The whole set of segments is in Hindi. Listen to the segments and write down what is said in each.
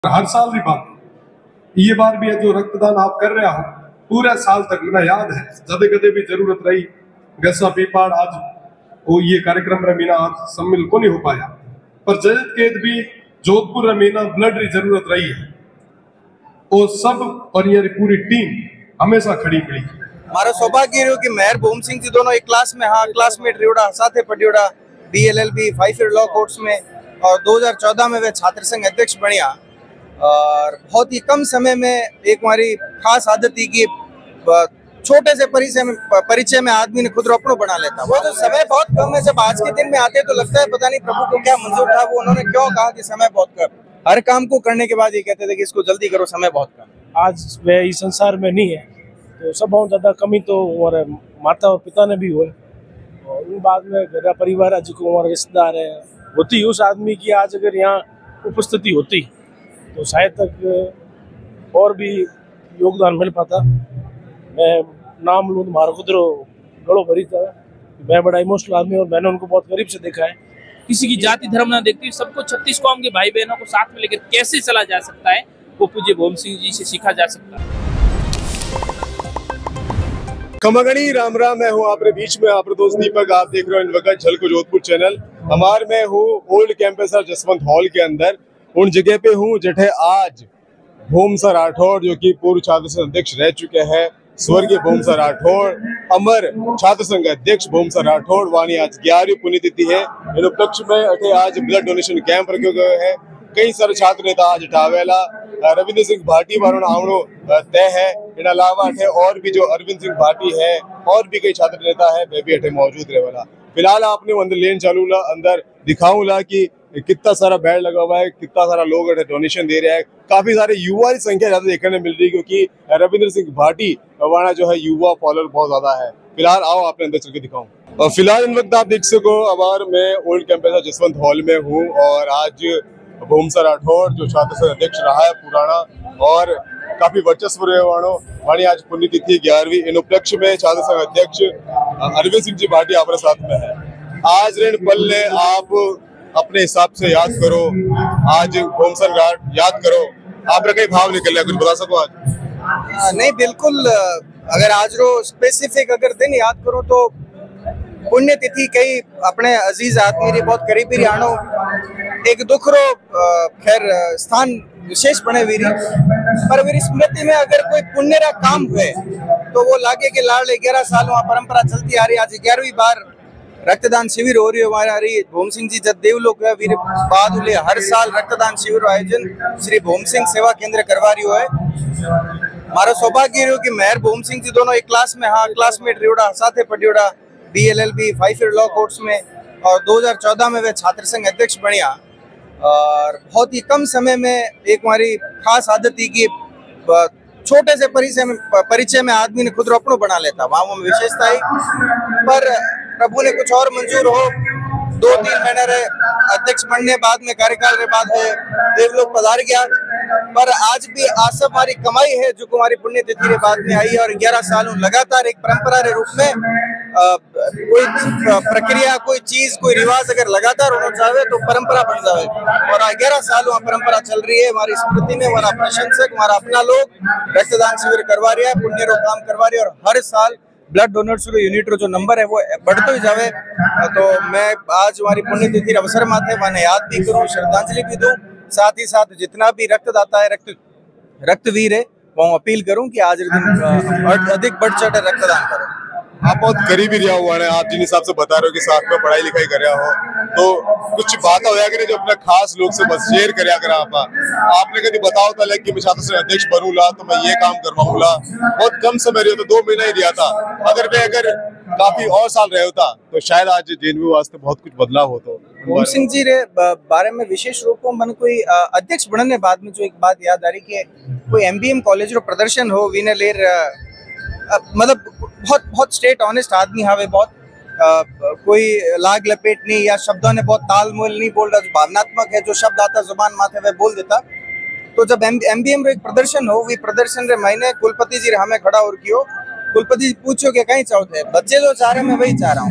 हर साल की बात ये बार भी है जो रक्तदान आप कर रहे हो पूरे साल तक मुझे याद है जब कदे भी जरूरत रही गैसा पीपाड़ आज वो ये कार्यक्रम रे मीना आज सम्मिल को नहीं हो पाया पर जजत केद भी जोधपुर रे मीना ब्लड री जरूरत रही है वो सब और ये पूरी टीम हमेशा खड़ी मिली। मारो सौभाग्य रहो कि मेहर भूम सिंह जी दोनों एक क्लास में हाँ क्लासमेट रियोड़ा साथे पढ़ियोड़ा BLLB 5 ईयर लॉ कोर्स में और 2014 में वे छात्र संघ अध्यक्ष बनिया और बहुत ही कम समय में एक हमारी खास आदत थी कि छोटे से परिचय में आदमी ने खुद रोपड़ो बना लेता। वो तो समय बहुत कम है, जब आज के दिन में आते तो लगता है पता नहीं प्रभु को क्या मंजूर था, वो उन्होंने क्यों कहा कि समय बहुत कम। हर काम को करने के बाद ये कहते थे कि इसको जल्दी करो, समय बहुत कम। आज वे इस संसार में नहीं है तो सब बहुत ज्यादा कमी तो हमारे माता और पिता ने भी हुए और उन बाद में घर परिवार जो हमारे रिश्तेदार है होती उस आदमी की आज अगर यहाँ उपस्थिति होती तो शायद तक और भी योगदान मिल पाता। मैं नाम लूँ मारा खुदरो गड़ो भरी था, मैं बड़ा इमोशनल आदमी और मैंने उनको बहुत करीब से देखा है। किसी की जाति धर्म ना देखती सबको 36 कौम के भाई बहनों को साथ में लेकर कैसे चला जा सकता है वो पूज्य भूम सिंह जी से सीखा जा सकता है। खमगणी राम राम, मैं हूँ आपके बीच में आपका दोस्त दीपक। आप देख रहे हो इनवका झलको जोधपुर चैनल। हमारे में हूँ ओल्ड कैंपस जसवंत हॉल के अंदर उन जगह पे हूँ जिठे आज भूम सर राठौड़ जो कि पूर्व छात्र संघ अध्यक्ष रह चुके हैं, स्वर्गीय भूम सर राठौड़, अमर छात्र संघ अध्यक्ष भूम सर राठौड़ वानी आज 11वीं पुण्यतिथि है। इन उपलक्ष्य में अठे आज ब्लड डोनेशन कैंप रखे गए हैं। कई सारे छात्र नेता आज ठावेला रविंद्र सिंह भाटी वारों आवणो तय है। इन अलावा अठे और भी जो अरविंद सिंह भाटी है और भी कई छात्र नेता है वे भी अठे मौजूद रहे वाला। फिलहाल आपने अंदर लेन चालू ला, अंदर दिखाऊं ला कि कितना सारा बेड लगा हुआ है, कितना सारा लोग डोनेशन दे रहे हैं। काफी सारे युवा की संख्या ज्यादा देखने मिल रही है क्योंकि रविंद्र सिंह भाटी वाला जो है युवा फॉलोअर बहुत ज्यादा है। फिलहाल आओ आपने अंदर चल के दिखाऊं। और फिलहाल इन वक्त आप देख सको अबार मैं ओल्ड कैंपस जसवंत हॉल में हूँ और आज भूम सर राठौड़ जो छात्र संघ अध्यक्ष रहा है पुराना और काफी वर्चस्व रहे वाणी आज पुण्यतिथि 11वीं। इन उपलक्ष्य में छात्र संघ अध्यक्ष अरविंद सिंह जी भाटी आपके साथ में है। आज ऋण पल ने आप अपने हिसाब से याद करो, आज भूम सर याद करो, आप कई भाव निकल रहे कुछ बता सको आज? नहीं बिल्कुल, अगर आज रो स्पेसिफिक अगर दिन याद करो तो पुण्यतिथि कई अपने अजीज आदमी री बहुत करीबी री आनो एक दुख रो खैर स्थान विशेष बने वीरी पर मेरी स्मृति में अगर कोई पुण्य रा काम हुए तो वो लागे के लाड़ 11 सालों परंपरा चलती आ रही। आज 11वीं बार रक्तदान शिविर हो रही है हमारी भूम सिंह जी जब देवलोक है वीर बाद उले हर साल रक्तदान शिविर आयोजन श्री भूम सिंह सेवा केंद्र करवा रही है। मारो सौभाग्य रहो कि मेहर भूम सिंह जी दोनों एक क्लास में हाँ क्लासमेट रियोड़ा साथे पढ़ियोड़ा BLLB 5 ईयर लॉ कोर्स में और 2014 में वे छात्र संघ अध्यक्ष बनिया और बहुत ही कम समय में एक हमारी खास आदत थी कि छोटे से परिचय में आदमी ने खुद रोपड़ो बना लेता, वहाँ वो विशेषता ही। पर प्रभु ने कुछ और मंजूर हो 2-3 महीने रहे अध्यक्ष बनने बाद में कार्यकाल के बाद देवलोक पधार गया। पर आज भी आसब हमारी कमाई है जो हमारी पुण्यतिथि के बाद में आई है और 11 सालों लगातार एक परंपरा के रूप में कोई प्रक्रिया कोई चीज कोई रिवाज अगर लगातार होना चाहे तो परंपरा बन जाए और 11 सालों परंपरा चल रही है। हमारी स्मृति में हमारा प्रशंसक हमारा अपना लोग रक्तदान शिविर करवा रहा है, पुण्य रो काम करवा रही है और हर साल ब्लड डोनर्स यूनिट रो जो नंबर है वो बढ़ते ही जावे। तो मैं आज हमारी पुण्यतिथि अवसर माथे मैंने याद भी करूँ, श्रद्धांजलि भी दूं, साथ ही साथ जितना भी रक्तदाता है रक्तवीर है वो अपील करूं कि आज दिन अधिक बढ़ चढ़ रक्तदान करो। आप बहुत करीबी रहा हुआ है, आप जिन हिसाब से बता रहे हो कि साथ में पढ़ाई लिखाई कर रहा हो तो कुछ बात होया करे जो अपने खास लोग से बस शेयर करया करा आपने कभी बताओ था कि मैं छात्र संघ अध्यक्ष बनूंगा तो मैं ये काम करवाऊंगा। बहुत कम समय रहा तो 2 महीना ही रहा था, अगर काफी और साल रहे होता तो शायद आज जेएनयू वास्ते बहुत कुछ बदलाव होता। भूम सिंह जी रे बारे में विशेष रूप में मन कोई अध्यक्ष बनने बाद में जो एक बात याद आ रही कि कोई MBM कॉलेज रो प्रदर्शन हो वीने लेर मतलब बहुत स्ट्रेट ऑनेस्ट आदमी हावे, बहुत कोई लाग लपेट नहीं या शब्दों ने बहुत ताल मोल नहीं बोल रहा, जो भावनात्मक है जो शब्द आता जुबान माथे वे बोल देता। तो जब MBM रो एक प्रदर्शन हो वी प्रदर्शन रे महीने कुलपति जी हमें खड़ा और कियो, कुलपति जी पूछो कि कहीं चाहते हैं बच्चे जो चाह रहे मैं वही चाह रहा हूँ।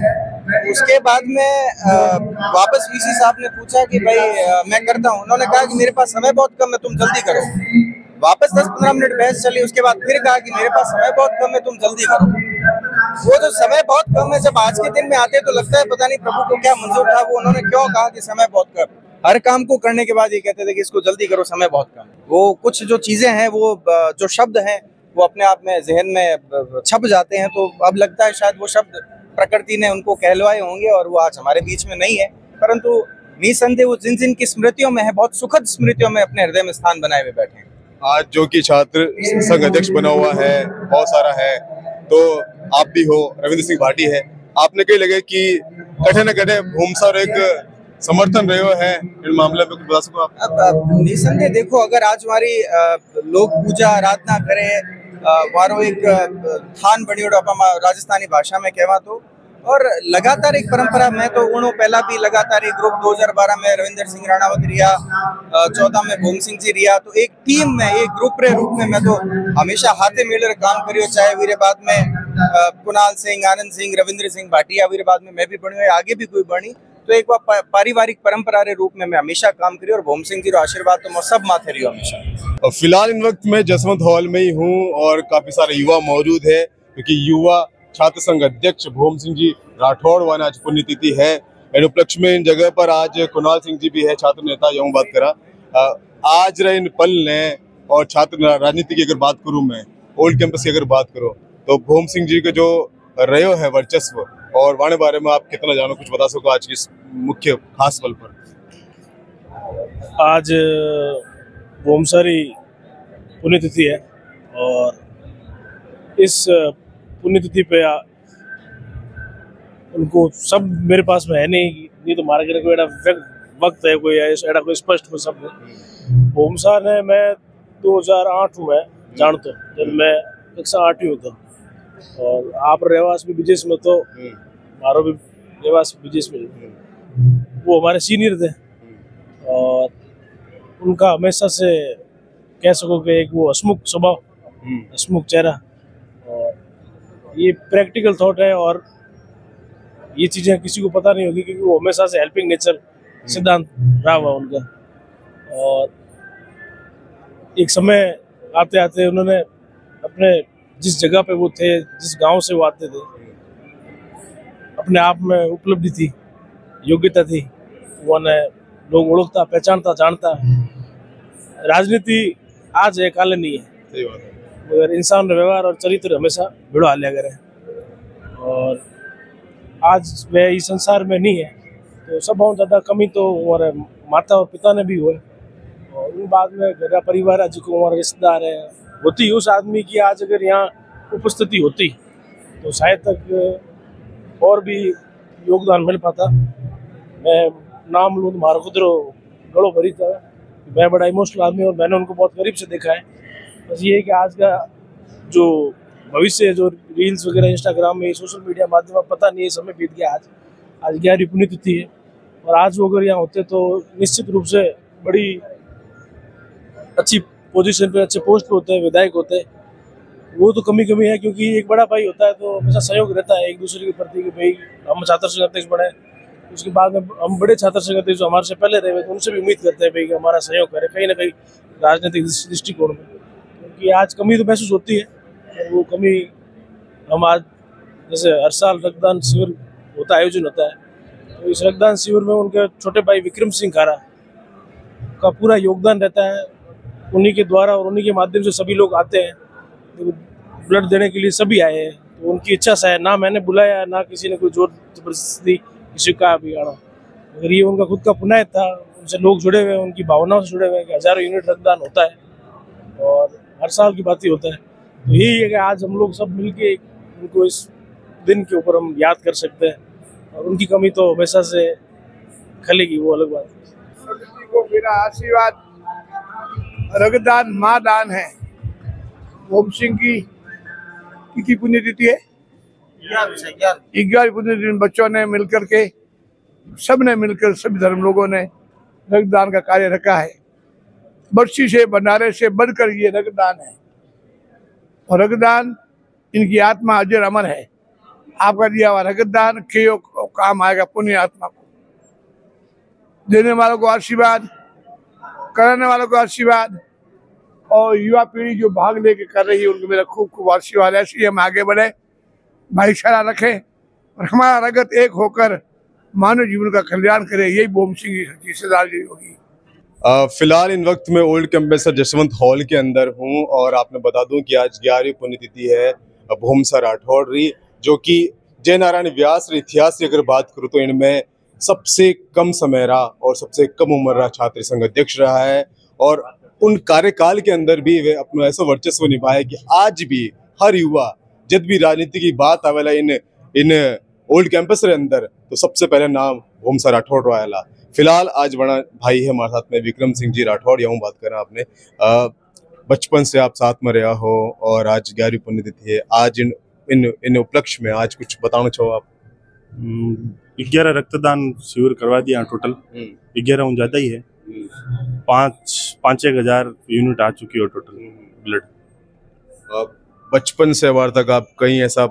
उसके बाद में वापस वीसी साहब ने पूछा कि भाई मैं करता हूँ। उन्होंने कहा कि मेरे पास समय बहुत कम है, तुम जल्दी करो। वापस 10-15 मिनट बहस चली। उसके बाद फिर कहा कि मेरे पास समय बहुत कम है, तुम जल्दी करो। वो जो समय बहुत कम है, जब आज के दिन में आते हैं तो लगता है पता नहीं प्रभु को क्या मंजूर था, वो उन्होंने क्यों कहा कि समय बहुत कम। हर काम को करने के बाद ये कहते थे कि इसको जल्दी करो, समय बहुत कम। वो कुछ जो चीजें हैं, वो जो शब्द हैं, वो अपने आप में जहन में छप जाते हैं। तो अब लगता है शायद वो शब्द प्रकृति ने उनको कहलवाए होंगे और वो आज हमारे बीच में नहीं है, परंतु निसंदेह वो जिन जिन की स्मृतियों में है, बहुत सुखद स्मृतियों में अपने हृदय में स्थान बनाए हुए बैठे हैं। आज जो कि छात्र संघ अध्यक्ष बना हुआ है, बहुत सारा है, तो आप भी हो, रविंद्र सिंह भाटी है, आपने कहीं लगे कि कठे न कठे भूमसा एक समर्थन रहे है इन मामले में, कुछ बता सको आप? अब निसंदेह देखो, अगर आज हमारी लोग पूजा आराधना करे, वारो एक थान बनी राजस्थानी भाषा में कहवा तो, और लगातार एक परंपरा में तो उन्होंने पहला भी लगातार एक ग्रुप 2012 में रविंद्र सिंह राणावत रिया, 14 में भूम सिंह जी रिया, तो एक टीम में, एक ग्रुप रे रूप में मैं तो हमेशा हाथे मिलकर काम करियो। चाहे वीरे बाद में कुणाल सिंह, आनंद सिंह, रविंद्र सिंह भाटिया, वीरे बाद में मैं भी बनी, आगे भी कोई बनी, तो एक बार पारिवारिक परंपरा रे रूप में मैं हमेशा काम करियो और भूम सिंह जी रो आशीर्वाद तो मैं सब माथे रहियो हमेशा। फिलहाल इन वक्त मैं जसवंत हॉल में ही हूँ और काफी सारे युवा मौजूद है, क्योंकि युवा छात्र संघ अध्यक्ष भूम सिंह जी राठौड़ वाला आज पुण्यतिथि है। इन उपलक्ष्य में इन जगह पर आज कुणाल सिंह जी भी है, छात्र नेता, यूं बात करा आज रहे इन पल ने। और छात्र राजनीति की अगर बात करूं मैं, ओल्ड कैंपस की अगर बात करूं, तो भूम सिंह जी के जो रहे है वर्चस्व और वाणे बारे में आप कितना जानो, कुछ बता सको आज की इस मुख्य खास पल पर? आज भूमसारी पुण्यतिथि है और इस पुण्यतिथि पे उनको सब मेरे पास में है नहीं तो मारा कोई वक्त है, कोई ऐसा कोई स्पष्ट कोई शब्द है। भूमसार ने मैं 2008 में जानता हूँ, जब मैं कक्षा 8 होता, और आप रहवास भी विदेश में, तो मारो भी रहवास विदेश में, वो हमारे सीनियर थे और उनका हमेशा से कह सको कि एक वो हसमुख स्वभाव, हसमुख चेहरा, और ये प्रैक्टिकल थॉट है और ये चीज़ें किसी को पता नहीं होगी, क्योंकि वो हमेशा से हेल्पिंग नेचर सिद्धांत रहा हुआ उनका। और एक समय आते आते उन्होंने अपने जिस जगह पे वो थे, जिस गांव से वो आते थे, अपने आप में उपलब्धि थी, योग्यता थी, उन्हें लोग ओळखता, पहचानता, जानता। राजनीति आज है, काले नहीं है, मगर इंसान व्यवहार और चरित्र हमेशा भिड़ो हालिया करे। और आज वह इस संसार में नहीं है, तो सब बहुत ज़्यादा कमी तो हमारे माता और पिता ने भी हुए, और उन बाद में घर परिवार जिसको हमारे रिश्तेदार है होती, उस आदमी की आज अगर यहाँ उपस्थिति होती तो शायद तक और भी योगदान मिल पाता। मैं नाम लूँ तो हमारा खुदरो गड़ो भरी था, मैं बड़ा इमोशनल आदमी और मैंने उनको बहुत करीब से देखा है। बस ये है कि आज का जो भविष्य, जो रील्स वगैरह इंस्टाग्राम में, सोशल मीडिया माध्यम में, पता नहीं है, समय बीत गया। आज 11वीं पुण्यतिथि है और आज वो अगर यहाँ होते तो निश्चित रूप से बड़ी अच्छी पोजीशन पे, अच्छे पोस्ट पे होते हैं, विधायक होते हैं। वो तो कमी है, क्योंकि एक बड़ा भाई होता है तो हमेशा सहयोग रहता है एक दूसरे के प्रति कि भाई हम छात्र संघ अध्यक्ष बने, उसके बाद में हम बड़े छात्र संघ अध्यक्ष जो हमारे से पहले रहे, तो उनसे भी उम्मीद करते हैं भाई कि हमारा सहयोग करे कहीं ना कहीं राजनीतिक दृष्टिकोण में, क्योंकि आज कमी तो महसूस होती है। वो कमी हम आज, जैसे हर साल रक्तदान शिविर होता है, आयोजन होता है, तो इस रक्तदान शिविर में उनके छोटे भाई विक्रम सिंह खारा का पूरा योगदान रहता है। उन्हीं के द्वारा और उन्हीं के माध्यम से सभी लोग आते हैं, तो ब्लड देने के लिए सभी आए हैं। तो उनकी इच्छा से है, ना मैंने बुलाया, ना किसी ने कोई जोर जबरदस्ती किसी का भी आना, मगर ये उनका खुद का पुण्य था। उनसे लोग जुड़े हुए हैं, उनकी भावनाओं से जुड़े हुए हैं कि हजारों यूनिट रक्तदान होता है और हर साल की बात ही होता है। तो यही है कि आज हम लोग सब मिलके उनको इस दिन के ऊपर हम याद कर सकते हैं, और उनकी कमी तो हमेशा से खलेगी, वो अलग बात है। को मेरा आशीर्वाद, रक्तदान माँ दान है। भूम सिंह की पुण्यतिथि है, 11वीं पुण्यतिथि में बच्चों ने मिलकर के, सब ने मिलकर, सभी धर्म लोगों ने रक्तदान का कार्य रखा है। बर्सी से, भंडारे से बढ़कर ये रक्तदान है, और रक्तदान इनकी आत्मा अजर अमर है। आपका दिया हुआ रक्तदान कईयों काम आएगा पुण्य आत्मा को। देने वालों को आशीर्वाद, कराने वालों को आशीर्वाद, और युवा पीढ़ी जो भाग लेके कर रही है उनको मेरा खूब खूब आशीर्वाद। ऐसे ही हम आगे बढ़े, भाईचारा रखें और हमारा रगत एक होकर मानव जीवन का कल्याण करे। यही भोम सिंह की सच्ची श्रद्धांजलि होगी। फिलहाल इन वक्त मैं ओल्ड कैंपसर जसवंत हॉल के अंदर हूं और आपने बता दूं कि आज 11वीं पुण्यतिथि है भोमसा राठौड़ री, जो कि जय नारायण व्यास रे इतिहास की अगर बात करूं तो इनमें सबसे कम समय रहा और सबसे कम उम्र रहा छात्र संघ अध्यक्ष रहा है। और उन कार्यकाल के अंदर भी वे अपना ऐसा वर्चस्व निभाए कि आज भी हर युवा जब भी राजनीति की बात आवेला इन ओल्ड कैंपस के अंदर तो सबसे पहले नाम भोमसा राठौड़ आएला। फिलहाल आज बड़ा भाई है हमारे साथ में विक्रम सिंह जी राठौड़, यूँ बात करें आपने बचपन से आप साथ में रहा हो और आज 11वीं पुण्यतिथि है, आज इन उपलक्ष्य में आज कुछ बताना चाहो आप? 11 रक्तदान शिविर करवा दिया टोटल, 11 उन ज्यादा ही है, 5-6 हजार यूनिट आ चुकी है टोटल ब्लड। बचपन से अब तक आप कहीं ऐसा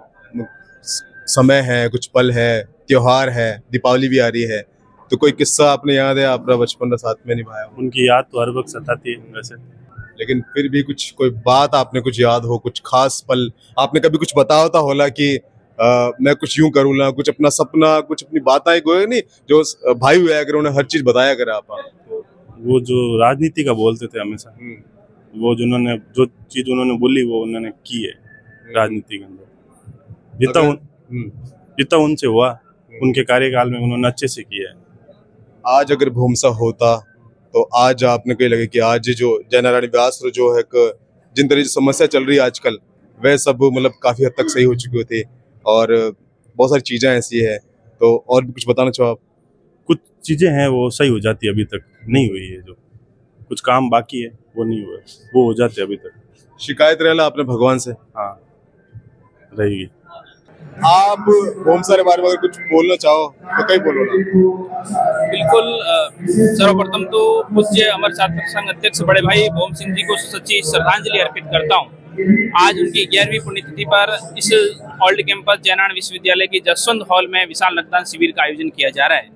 समय है, कुछ पल है, त्योहार है, दीपावली भी आ रही है, तो कोई किस्सा आपने याद है अपना बचपन का साथ में निभाया? उनकी याद तो हर वक्त सताती है वैसे, लेकिन फिर भी कुछ कोई बात आपने कुछ याद हो, कुछ खास पल आपने कभी कुछ बताया होता होला कि मैं कुछ यूं करूँगा, कुछ अपना सपना, कुछ अपनी बातें कोई नहीं जो भाई हुआ अगर उन्हें हर चीज बताया करे आप? वो जो राजनीति का बोलते थे हमेशा, वो जो चीज उन्होंने बोली वो उन्होंने की है राजनीति के अंदर, जितना उनसे हुआ उनके कार्यकाल में उन्होंने अच्छे से किया है। आज अगर भोमसा होता तो आज आपने कहीं लगे कि आज जो जय नारायण व्यास जो है जिन तरह की समस्या चल रही है आजकल वह सब मतलब काफी हद तक सही हो चुकी होती और बहुत सारी चीजें ऐसी है, तो और भी कुछ बताना चाहो आप? कुछ चीजें हैं वो सही हो जाती है, अभी तक नहीं हुई है, जो कुछ काम बाकी है वो नहीं हुआ, वो हो जाते अभी तक। शिकायत रहला आपने भगवान से? हाँ रहेगी। आप भोमसा के बारे में अगर कुछ बोलना चाहो तो कहीं बोलो ना। बिल्कुल, सर्वप्रथम तो पूज्य अमर छात्र संघ अध्यक्ष बड़े भाई भोम सिंह जी को सच्ची श्रद्धांजलि अर्पित करता हूँ। आज उनकी 11वीं पुण्यतिथि पर इस ओल्ड कैंपस जय नारायण विश्वविद्यालय के जसवंत हॉल में विशाल रक्तदान शिविर का आयोजन किया जा रहा है।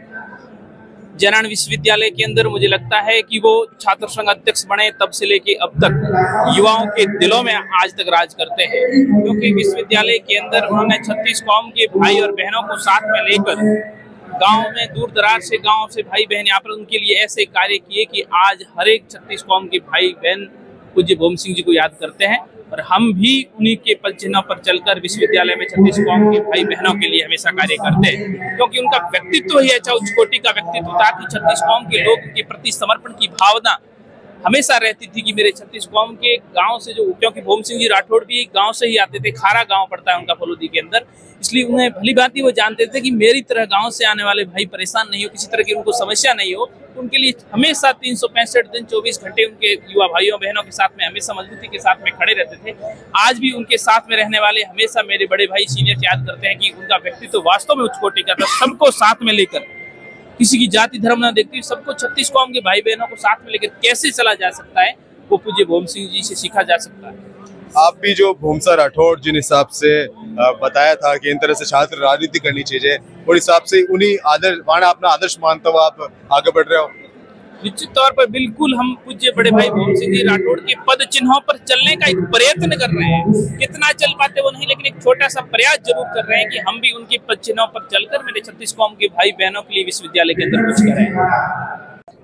जय नारायण विश्वविद्यालय के अंदर मुझे लगता है कि वो छात्र संघ अध्यक्ष बने तब से लेके अब तक युवाओं के दिलों में आज तक राज करते हैं, क्योंकि विश्वविद्यालय के अंदर उन्होंने 36 कौम के भाई और बहनों को साथ में लेकर गांव में दूर दराज से गांव से भाई बहन यहाँ पर उनके लिए ऐसे कार्य किए कि आज हर एक 36 कौम के भाई बहन पूज्य भोम सिंह जी को याद करते हैं। और हम भी उन्हीं के पद चिन्हों पर चलकर विश्वविद्यालय में 36 कौम के भाई बहनों के लिए हमेशा कार्य करते हैं, क्योंकि उनका व्यक्तित्व ही ऐसा उच्च कोटि का व्यक्तित्व था कि 36 कौम के लोग के प्रति समर्पण की भावना हमेशा रहती थी कि मेरे 36 कौम के गांव से जो, क्योंकि भोम सिंह जी राठौड़ भी गांव से ही आते थे, खारा गांव पड़ता है उनका फलोदी के अंदर, इसलिए उन्हें भली भांति वो जानते थे कि मेरी तरह गांव से आने वाले भाई परेशान नहीं हो, किसी तरह की उनको समस्या नहीं हो। तो उनके लिए हमेशा 365 दिन 24 घंटे उनके युवा भाइयों बहनों के साथ में हमेशा मजबूती के साथ में खड़े रहते थे। आज भी उनके साथ में रहने वाले हमेशा मेरे बड़े भाई सीनियर याद करते हैं कि उनका व्यक्तित्व वास्तव में उच्च कोटि का था, सबको साथ में लेकर, किसी की जाति धर्म न देखती, सबको 36 कौम के भाई बहनों को साथ में लेकर कैसे चला जा सकता है, वो पूज्य भोम सिंह जी से सीखा जा सकता है। आप भी जो भोमसा राठौड़ जिन हिसाब से बताया था कि इन तरह से छात्र राजनीति करनी चाहिए, और हिसाब से उन्हीं आदर्श अपना आदर्श मानते हुए आप आगे बढ़ रहे हो? निश्चित तौर पर बिल्कुल हम पूज्य बड़े भाई भोम सिंह जी राठौड़ के पद चिन्हों पर चलने का एक प्रयत्न कर रहे हैं। कितना चल पाते वो नहीं, लेकिन एक छोटा सा प्रयास जरूर कर रहे हैं कि हम भी उनके पद चिन्हों पर चलकर मेरे 36 कौम के भाई बहनों के लिए विश्वविद्यालय के अंदर कुछ करें।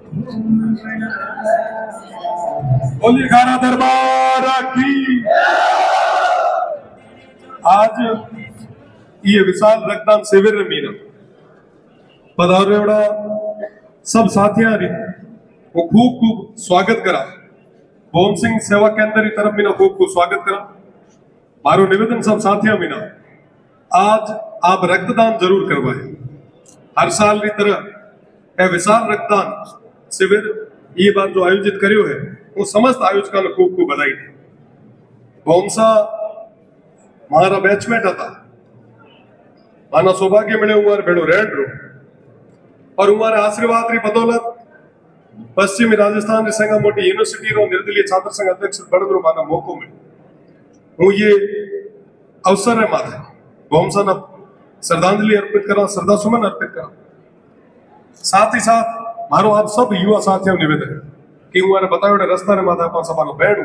बोलिए खाना दरबार की। आज ये विशाल रक्तदान शिविर में मीना पधारेवड़ा सब साथियां वो खूब खूब स्वागत करा। भोम सिंह सेवा केंद्र की तरफ मीना खूब खूब स्वागत करा। मारो निवेदन सब साथियां मीना, आज आप रक्तदान जरूर करवाए। हर साल की तरह विशाल रक्तदान शिविर ये बार जो आयोजित करियो है वो समस्त आयोजकों ने खूब खूब बधाई दी। भोमसा हमारा बैचमेट था, माना सौभाग्य मिले उमार भेड़ो रेड रो, और उमारे आशीर्वाद री बदौलत पश्चिमी राजस्थान की संगा मोटी यूनिवर्सिटी रो निर्दलीय छात्र संघ अध्यक्ष बनने रो माना मौको मिले। हूँ ये अवसर है माथे भोमसन श्रद्धांजलि अर्पित करा, श्रद्धा सुमन अर्पित करा। साथ ही साथ मारो आप सब युवा साथियों निवेदन है कि हूँ बताओ रस्ता रे माता अपना सभा भेड़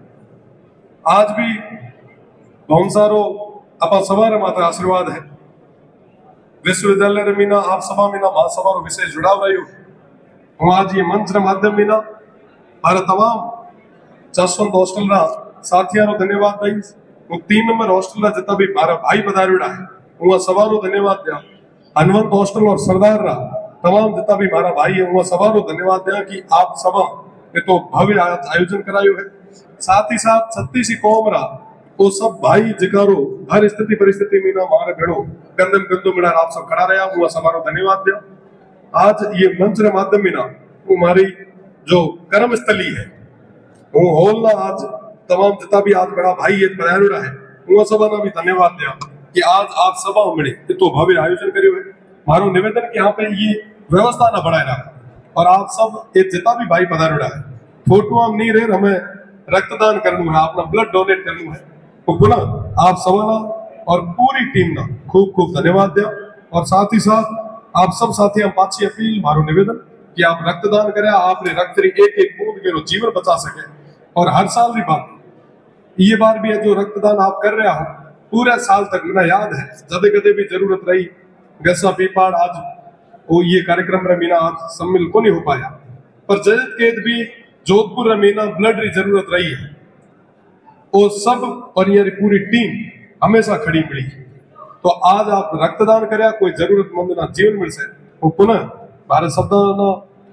आज भी भोमसारो अपना सभा रे माता आशीर्वाद है। विश्वविद्यालय रे मीना आप सभा मीना महासभा रो विशेष जुड़ाव रही हूँ। आज ये मंच रे माध्यम मीना मारे तमाम जसवंत हॉस्टल रा साथियों रो धन्यवाद दई। वो 3 नंबर हॉस्टल रा जितना भी मारा भाई पधार्योड़ा है वहाँ सभा रो धन्यवाद दिया। हनुमंत हॉस्टल और सरदार रा तमाम जितना भी मारा भाई है वहाँ सभा रो धन्यवाद दिया कि आप सभा ये तो भव्य आयोजन करायो है। साथ ही साथ 36 कौम रा वो सब भाई जिकारो हर स्थिति परिस्थिति में ना मारे भेड़ो गंदम गंदो मिला आप सब खड़ा रहा वहाँ सभा रो धन्यवाद दिया। आज ये मंच रे माध्यम में ना वो हमारी जो कर्म स्थली है वो हॉल ना आज तमाम जितना भी आज बड़ा भाई ये पधारोड़ा है वहाँ सभा ना भी धन्यवाद दिया कि आज आप सभा मिले तो भव्य आयोजन करियो है। मारो निवेदन कि यहाँ पे ये व्यवस्था ना बढ़ाए रहा और आप सब एक जितना भी भाई पधारोड़ा है फोटो हम नहीं रहे हमें रक्तदान करना है अपना ब्लड डोनेट करना है तो पुनः आप सभा ना और पूरी टीम ना खूब खूब धन्यवाद दिया। और साथ ही साथ आप सब साथी हम पाछी अपील मारो निवेदन कि आप रक्तदान करें आपने रक्त री एक एक बूंद के जीवन बचा सके। और हर साल की बात ये बार भी है जो रक्तदान आप कर रहे हो पूरे साल तक मेरा याद है जदे कदे भी जरूरत रही गैसा पीपाड़ आज वो ये कार्यक्रम रमीना आज सम्मिल को नहीं हो पाया पर जयत केद भी जोधपुर रमीना ब्लड री जरूरत रही है वो सब और ये पूरी टीम हमेशा खड़ी मिली। तो आज आप रक्तदान करें कोई जरूरतमंद ना जीवन मिल से वो पुनः भारत शब्द ना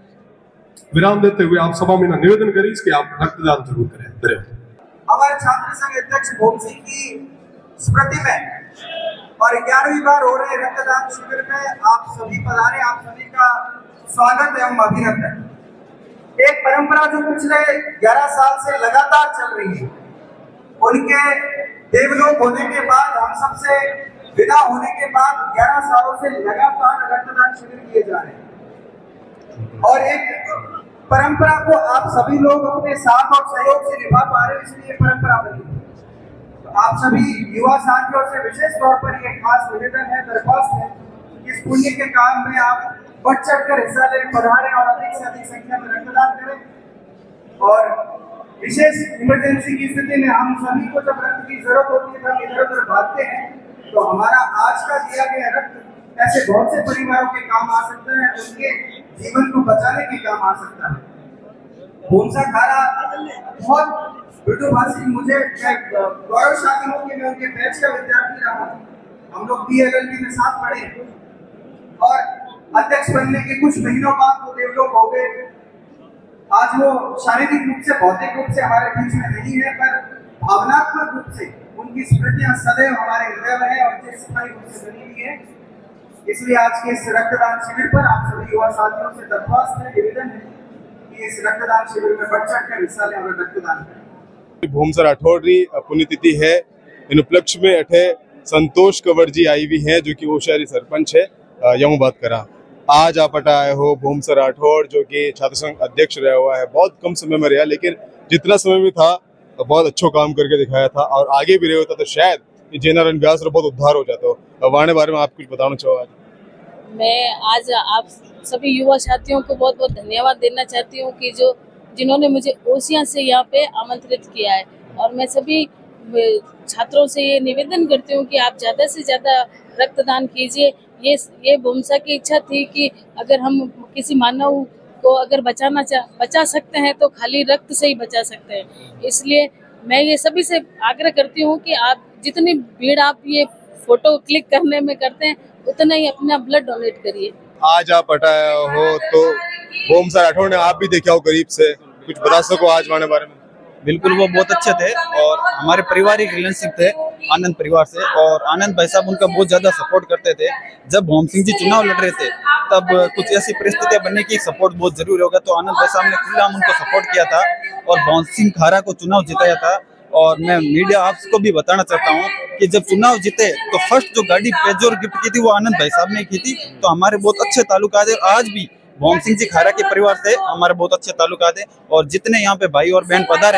विराम देते हुए आप सभा में ना निवेदन करें कि आप रक्तदान जरूर करें। धन्यवाद। हमारे छात्र संघ अध्यक्ष भोम सिंह की स्मृति में और 11वीं बार हो रहे रक्तदान शिविर में आप सभी पधारे, आप सभी का स्वागत एवं अभिनंदन। एक परंपरा जो पिछले 11 साल से लगातार चल रही है उनके देवलोक होने के बाद हम सबसे विदा होने के बाद 11 सालों से लगातार रक्तदान शिविर किए जा रहे हैं और एक परंपरा को आप सभी लोग अपने साथ और सहयोग से निभा पा रहे हैं इसलिए परंपरा बनी। तो आप सभी युवा साथियों से विशेष तौर पर ये खास निवेदन है, दरख्वास्त है कि इस पुण्य के काम में आप बढ़ चढ़कर हिस्सा ले पधारें और अधिक से अधिक संख्या में रक्तदान करें। और विशेष इमरजेंसी की स्थिति में हम सभी को जब रक्त की जरूरत होती है हम इधर उधर भागते हैं तो हमारा आज का दिया गया रक्त ऐसे बहुत से परिवारों के काम आ सकता है, उनके जीवन को बचाने के काम आ सकता है। भोमसा खारा बहुत विडुभाषी मुझे गौरवशाली हो कि मैं उनके बैच का विद्यार्थी रहा। हम लोग PLLB में साथ पढ़े और अध्यक्ष बनने के कुछ महीनों बाद वो देवलोक हो गए। आज वो शारीरिक रूप से भौतिक रूप से हमारे बीच में नहीं है पर भावनात्मक रूप से उनकी स्मृतियां सदैव हमारे हृदय में है और चिरस्थायी रूप से बनी हुई है। इसलिए आज के इस रक्तदान शिविर पर आप सभी युवा साथियों से दरख्वास्त है, निवेदन है कि इस रक्तदान शिविर में बढ़ चढ़कर हिस्सा लें और रक्तदान करें। भोमसा राठौड़ री पुण्यतिथि है इन उपलक्ष्य में अठे संतोष कंवर जी आई हुई है जो कि वो शहरी सरपंच है। यूं बात करा आज आप अटा आए हो भोमसा राठौड़ जो कि छात्र संघ अध्यक्ष रहा हुआ है, बहुत कम समय में रहा लेकिन जितना समय में था बहुत अच्छा काम करके दिखाया था और आगे भी रहे होता तो शायद जेनारन व्यास बहुत उद्धार हो जाता। वाणे बारे में आप कुछ बताना चाहो? आज मैं आज आप सभी युवा साथियों को बहुत बहुत धन्यवाद देना चाहती हूँ कि जिन्होंने मुझे ओसिया से यहाँ पे आमंत्रित किया है और मैं सभी छात्रों से ये निवेदन करती हूँ कि आप ज़्यादा से ज़्यादा रक्तदान कीजिए। ये भोमसा की इच्छा थी कि अगर हम किसी मानव को अगर बचा सकते हैं तो खाली रक्त से ही बचा सकते हैं। इसलिए मैं ये सभी से आग्रह करती हूँ कि आप जितनी भीड़ आप ये फोटो क्लिक करने में करते हैं उतना ही अपना ब्लड डोनेट करिए। आज आप हटाया हो तो भोमसा राठौड़ ने आप भी देखा हो करीब से, कुछ बता सको आज वाणे बारे में? बिल्कुल, वो बहुत अच्छे थे और हमारे पारिवारिक रिलेशनशिप थे आनंद परिवार से और आनंद भाई साहब उनका बहुत ज्यादा सपोर्ट करते थे। जब भोम सिंह जी चुनाव लड़ रहे थे तब कुछ ऐसी परिस्थितियां बनने की सपोर्ट बहुत जरूरी होगा तो आनंद भाई साहब ने खुलेआम उनको सपोर्ट किया था और भोम सिंह खारा को चुनाव जिताया था। और मैं मीडिया आपको भी बताना चाहता हूँ कि जब चुनाव जीते तो फर्स्ट जो गाड़ी पेजोर गिफ्ट की थी वो आनंद भाई साहब ने की थी। तो हमारे बहुत अच्छे ताल्लुकात है, आज भी भोम सिंह जी खारा के परिवार से हमारे बहुत अच्छे ताल्लुकात है और जितने यहाँ पे भाई और बहन पधारे हैं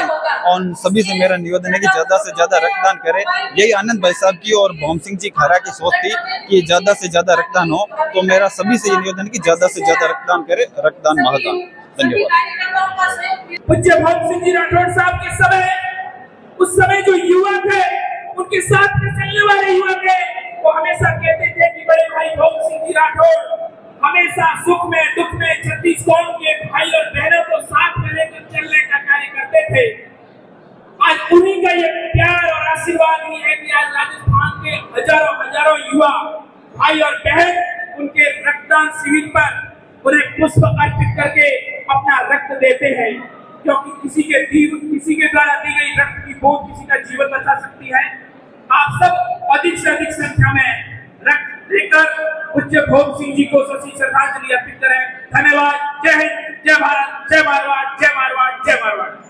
और उन सभी से मेरा निवेदन है कि ज्यादा से ज्यादा रक्तदान करें। यही आनंद भाई साहब की और भोम सिंह जी खैरा की सोच थी कि ज्यादा से ज्यादा रक्तदान हो, तो मेरा सभी से ये निवेदन है कि ज्यादा से ज्यादा रक्तदान करें, रक्तदान महादान। धन्यवाद। पूज्य भोम सिंह जी राठौड़ साहब के समय, उस समय जो युवा थे, उनके साथ में चलने वाले युवा थे, वो हमेशा कहते थे कि बड़े भाई भोम सिंह जी राठौड़ हमेशा सुख में दुख में छत्तीसगढ़ के भाई और बहनों को साथ में लेकर चलने का कार्य करते थे। आज उन्हीं का ये प्यार और आशीर्वाद ही है कि आज राजस्थान के हजारों हजारों युवा भाई और बहन उनके रक्तदान शिविर पर उन्हें पुष्प अर्पित करके अपना रक्त देते हैं, क्योंकि किसी के द्वारा दी गई रक्त की बूंद किसी का जीवन बचा सकती है। आप सब अधिक से अधिक संख्या में रक्त देकर पूज्य भोम सिंह जी को सच्ची श्रद्धांजलि अर्पित करें। धन्यवाद। जय हिंद, जय भारत, जय मारवाड़, जय मारवाड़, जय मारवाड़।